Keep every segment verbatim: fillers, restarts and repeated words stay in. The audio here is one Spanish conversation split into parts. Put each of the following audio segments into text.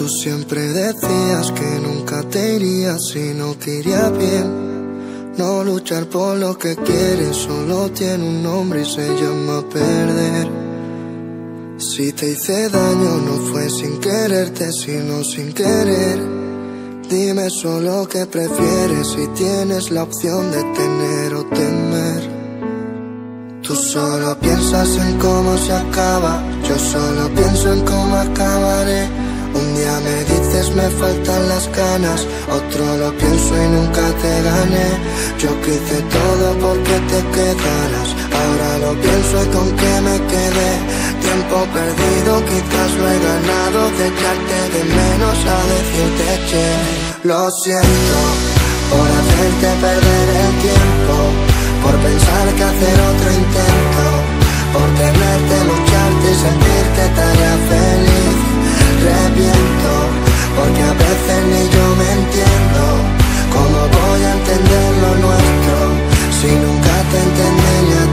siempre decías que nunca te irías si no te iría bien. No luchar por lo que quieres solo tiene un nombre y se llama perder. Si te hice daño no fue sin quererte sino sin querer. Dime solo qué prefieres si tienes la opción de tener o temer. Tú solo piensas en cómo se acaba, yo solo pienso en cómo acabaré. Un día me dices me faltan las ganas, otro lo pienso y nunca te gané. Yo quise todo porque te quedaras, ahora lo pienso y con qué me quedé. Tiempo perdido, quizás lo he ganado, de echarte de menos a decirte che. Lo siento por hacerte perder el tiempo, por pensar que hacer otro intento, por tenerte, lucharte y sentirte tarea feliz. Reviento, porque a veces ni yo me entiendo. ¿Cómo voy a entender lo nuestro si nunca te entendí ni a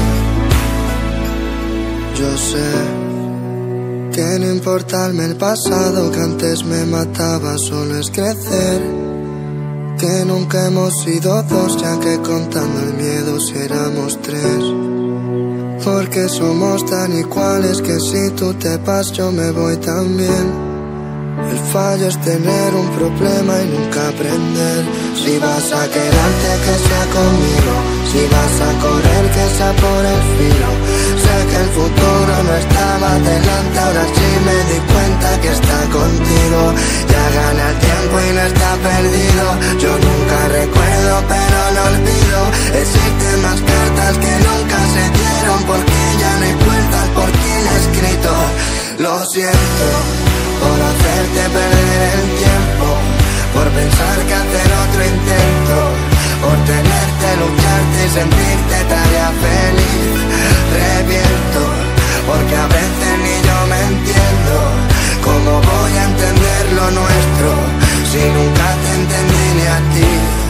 ti? Yo sé que no importarme el pasado que antes me mataba, solo es crecer. Que nunca hemos sido dos, ya que contando el miedo si éramos tres. Porque somos tan iguales que si tú te vas yo me voy también. El fallo es tener un problema y nunca aprender. Si vas a quedarte que sea conmigo, si vas a correr que sea por el filo. Sé que el futuro no estaba delante, ahora sí me di cuenta que está contigo. Ya gana el tiempo y no está perdido. Yo nunca recuerdo pero no olvido. Existen más cartas que nunca se dieron, porque ya no hay vueltas por quien he escrito. Lo siento por hacerte perder el tiempo, por pensar que hacer otro intento, por tenerte, lucharte y sentirte tarea feliz. Reviento, porque a veces ni yo me entiendo. ¿Cómo voy a entender lo nuestro si nunca te entendí ni a ti?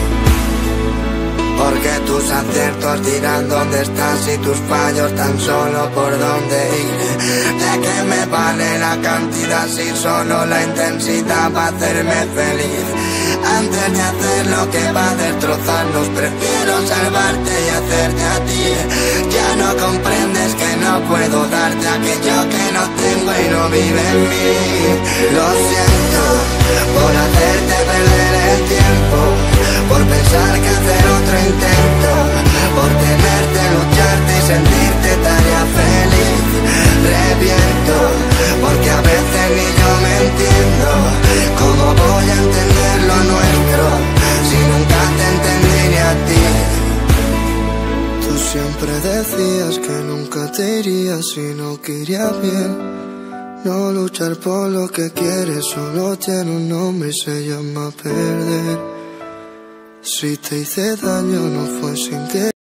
Porque tus aciertos dirán dónde estás y tus fallos tan solo por dónde ir. ¿De qué me vale la cantidad si solo la intensidad va a hacerme feliz? Antes de hacer lo que va a destrozarnos, prefiero salvarte y hacerte a ti. Ya no comprendes que no puedo darte aquello que no tengo y no vive en mí. Lo siento por hacerte perder el tiempo, por pensar que hacer otro intento, por tenerte, lucharte y sentirte tarea feliz. Reviento, porque a veces ni yo me entiendo. ¿Cómo voy a entender lo nuestro si nunca te entendí ni a ti? Tú siempre decías que nunca te irías si no quería bien. No luchar por lo que quieres solo tiene un nombre y se llama perder. Si te hice daño no fue sin querer.